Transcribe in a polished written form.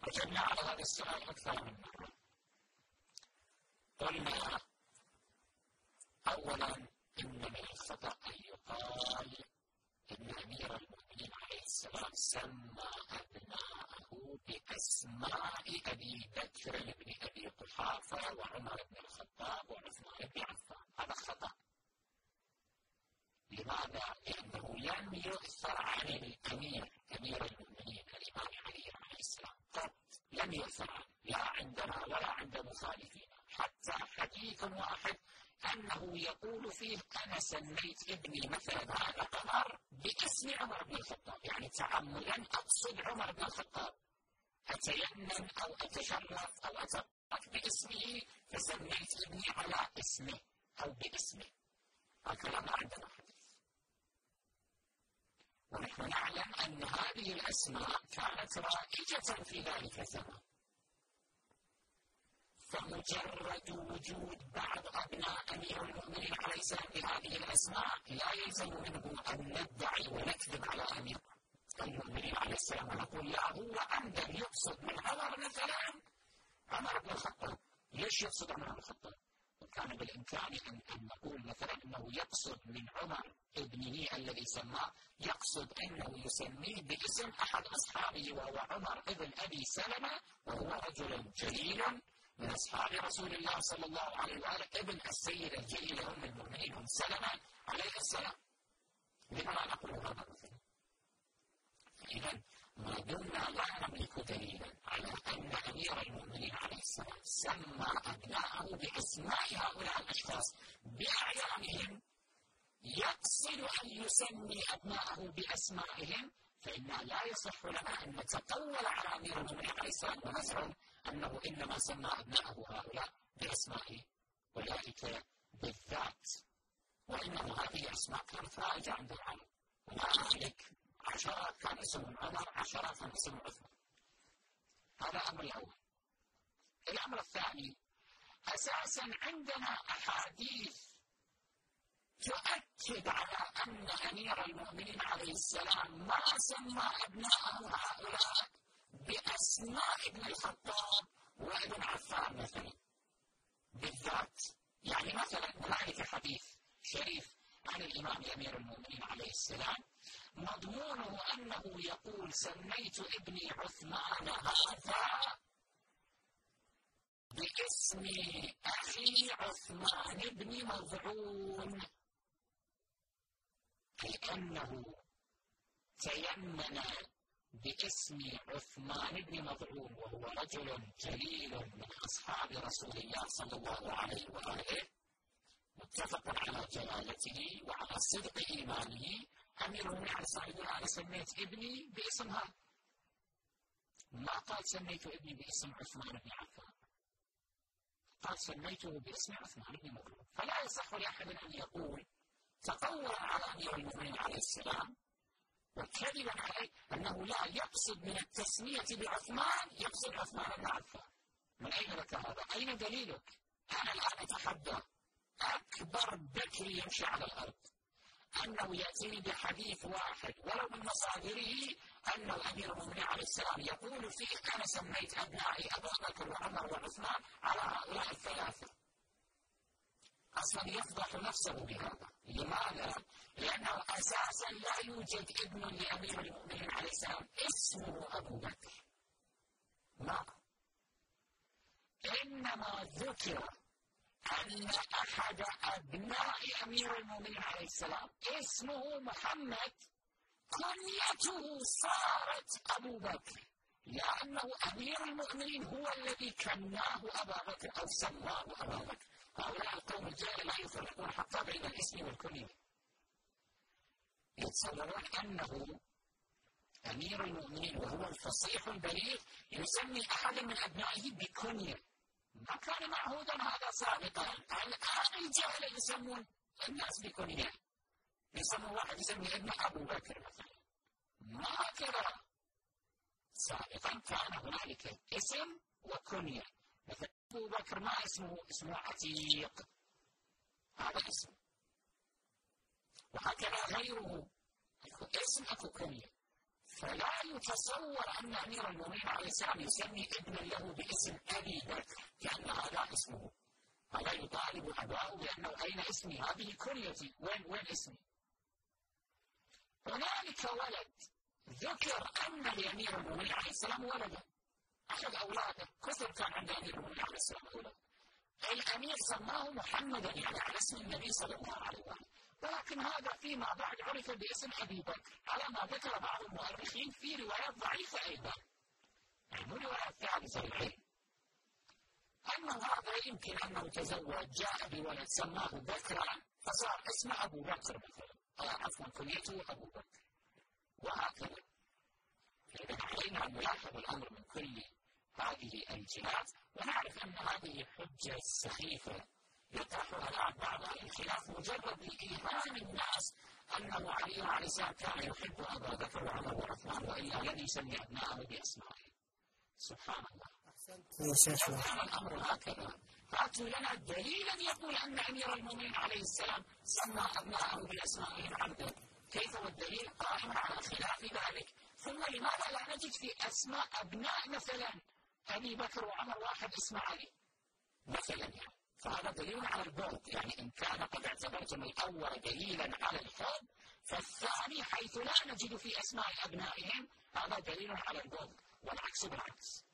أجبنا على هذا السؤال أكثر من مرة. قلنا أولا إن من الخطأ أن يقال إن أمير المؤمنين عليه السلام سمى أبناءه بأسماء أبي بكر بن أبي قحافة وعمر بن الخطاب وعثمان بن عفان. هذا خطأ. لماذا؟ لأنه لم يؤثر عن الأمير أمير المؤمنين الإمام علي عليه السلام قط، لم يؤثر عنه لا عندنا ولا عند مخالفينا، حتى حديث واحد أنه يقول فيه أنا سميت ابني مثلا هذا عمر باسم عمر بن الخطاب، يعني تعمدا أقصد عمر بن الخطاب، أتيمم أو أتشرف أو أتبرك باسمه فسميت ابني على اسمه أو باسمه. هكذا ما عندنا حديث. ونحن نعلم أن هذه الأسماء كانت رائجة في ذلك الزمان، فمجرد وجود بعض أبناء أمير المؤمنين عليه السلام بهذه الأسماء لا يلزم منه أن ندعي ونكذب على أمير المؤمنين عليه السلام ونقول لا هو عمدا يقصد من عمر مثلا عمر بن الخطاب. ليش يقصد عمر بن الخطاب؟ وكان بالإمكان أن نقول مثلا أنه يقصد من عمر ابنه الذي سماه، يقصد أنه يسميه باسم أحد أصحابه وهو عمر ابن أبي سلمة، وهو رجل جليل من أصحاب رسول الله صلى الله عليه وآله، ابن السيدة الجليلة أم المؤمنين أم سلمة عليه السلام. لما لا نقول هذا مثلا؟ إذا ما دمنا لا نملك دليلا على أن أمير المؤمنين عليه السلام سمى أبناءه بأسماء هؤلاء الأشخاص بأعيانهم، يقصد أن يسمي أبناءه بأسمائهم، فإنه لا يصح لنا أن نتطول على أمير المؤمنين عليه السلام ونزعم أنه إنما سمى أبناءه هؤلاء بأسماء أولئك بالذات، وإنما هذه أسماء كانت رائجة عند العالم. ومع ذلك عشرات كان اسمهم عمر، عشرات كان اسمهم عثمان. هذا الأمر الأول. الأمر الثاني، أساسا عندنا أحاديث تؤكد على أن أمير المؤمنين عليه السلام ما سمى أبناءه هؤلاء بأسماء ابن الخطاب وابن عفان مثلا بالذات. يعني مثلا هنالك حديث شريف عن الإمام أمير المؤمنين عليه السلام مضمونه أنه يقول سميت ابني عثمان هذا باسم أخي عثمان بن مظعون، كأنه تيمن باسم عثمان بن مظعون وهو رجل جليل من أصحاب رسول الله صلى الله عليه وآله، متفق على جلالته وعلى صدق إيمانه. أمير المؤمنين عليه الصلاة والسلام أنا سميت ابني باسم هذا، ما قال سميت ابني باسم عثمان بن عفان، قال سميته باسم عثمان بن مظعون. فلا يصح لأحد أن يقول تطورا على أمير المؤمنين عليه السلام وكذبا عليه أنه لا يقصد من التسمية بعثمان يقصد عثمان بن عفان. من أين لك هذا؟ أين دليلك؟ أنا الآن أتحدى أكبر بكر يمشي على الأرض أنه يأتيني بحديث واحد ولو من مصادره أنه أمير المؤمنين عليه السلام يقول فيه أنا سميت أبنائي أبا بكر وعمر وعثمان على هؤلاء الثلاثة. أصلا يفضح نفسه بهذا. لماذا؟ لأنه أساسا لا يوجد ابن لأمير المؤمنين عليه السلام اسمه أبو بكر، لا، إنما ذكر أن أحد أبناء أمير المؤمنين عليه السلام اسمه محمد كنيته صارت أبو بكر، لأنه أمير المؤمنين هو الذي كناه أبا بكر أو سماه أبا بكر. هؤلاء القوم الجاهل لا يفرقون حتى بين الاسم والكنية، يتصورون أنه أمير المؤمنين وهو الفصيح البليغ يسمي أحدا من أبنائه بكنية، ما كان معهودا هذا سابقا. الآن الجاهل يسمون الناس بكنية، يسمون واحد يسمي ابن أبو بكر مثلا، ما هكذا. سابقا كان هنالك اسم وكنية، مثلا أبو بكر ما اسمه عتيق، هذا اسم، وهكذا غيره، أكو اسم أكو كنية. فلا يتصور أن أمير المؤمنين عليه السلام يسمي ابنا له باسم أبي بكر كأن هذا اسمه. فلا يطالب أباه بأنه أين اسمي، هذه كنيتي، وين اسمي؟ هنالك ولد ذكر أن لأمير المؤمنين عليه السلام ولدا، أحد أولاده كثر كان عند أمير المؤمنين عليه السلام ولد. الأمير سماه محمدا يعني على اسم النبي صلى الله عليه وسلم، ولكن هذا فيما بعد عرف باسم أبي بكر على ما ذكر بعض المؤرخين في روايات ضعيفة أيضا، يعني مو روايات ثابتة العلم، أنه هذا يمكن أنه تزوج جاء بولد سماه بكرا فصار اسمه أبو بكر مثلا، عفوا كنيته أبو بكر، وهكذا. إذا علينا أن نلاحظ الأمر من كل هذه الجهات ونعرف أن هذه حجة سخيفة يطرحها الآن بعض أهل الخلاف مجرد لإيهام الناس أنه علي عليه السلام كان يحب أبا بكر وعمر وعثمان وإلا لن يسمي أبناءه بأسمائهم. سبحان الله. كان الأمر هكذا. فأتوا لنا دليلا يقول أن أمير المؤمنين عليه السلام سمى أبناءه بأسمائهم عبدا. كيف والدليل قائم على خلاف ذلك؟ ثم لماذا لا نجد في أسماء أبناء مثلا أبي بكر وعمر واحد اسمه علي مثلا يعني؟ فهذا دليل على البعد، يعني إن كان قد اعتبرتم الأول دليلا على الحب فالثاني حيث لا نجد في أسماء أبنائهم هذا دليل على البعد، والعكس بالعكس.